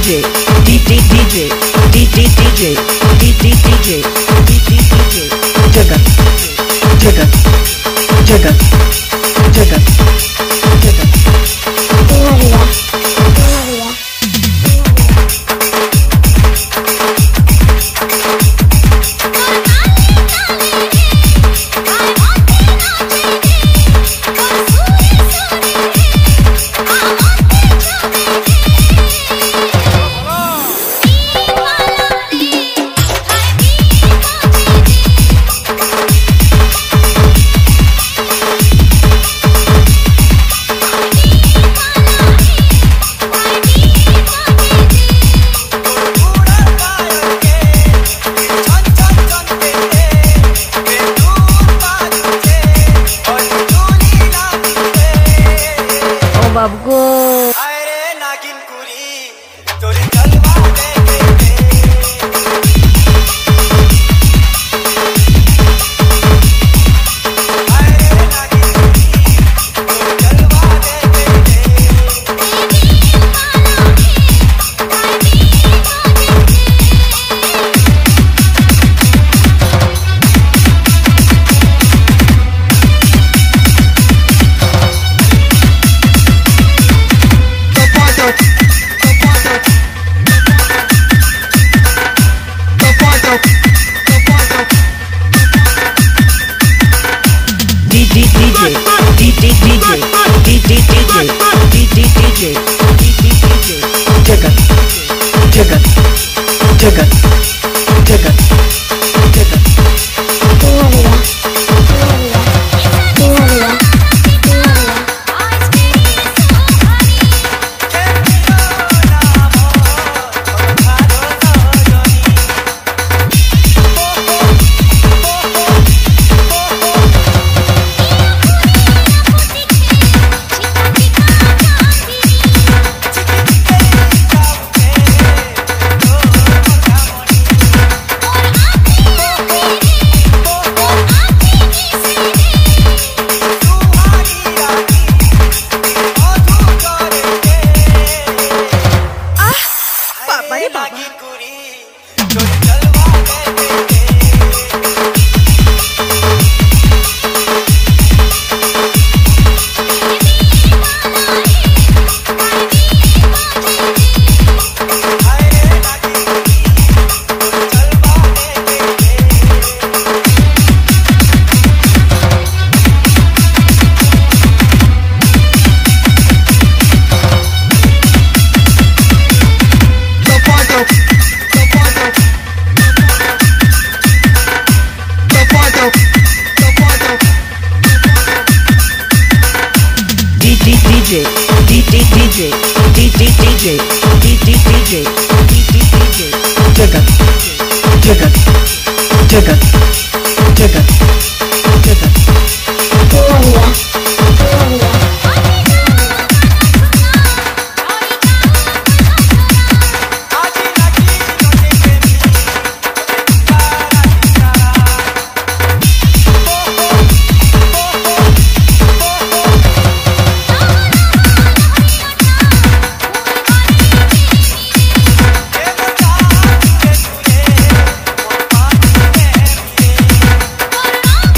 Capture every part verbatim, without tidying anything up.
DJ, DJ, DJ, DJ, DJ, DJ, DJ, DJ, DJ, Jagat, Jagat, Jagat, Jagat, Jagat. बाबू अरे नागिन कुरी तोरी जलवा दे दे अरे नागिन कुरी तोरी जलवा दे दे DJ, DJ, DJ, DJ, DJ, DJ, DJ, DJ, DJ, Jagat, Jagat, Jagat, Jagat, Jagat. नागिन कुरी तोरी जलवा दे दे DJ, DJ, DJ, DJ, DJ, DJ, DJ, DJ, DJ, Jagat, Jagat, Jagat, Jagat, Jagat. Oh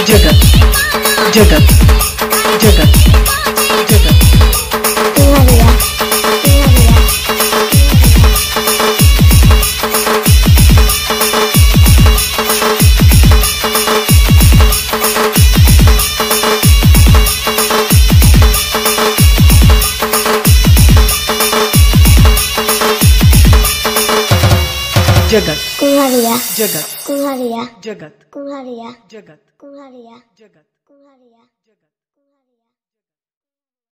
जगत जगत जगत जगत कुंवरिया कुंवरिया जगत कुंवरिया जगत कुंवरिया जगत कुंवरिया जगत कुंवरिया जगत कुंवरिया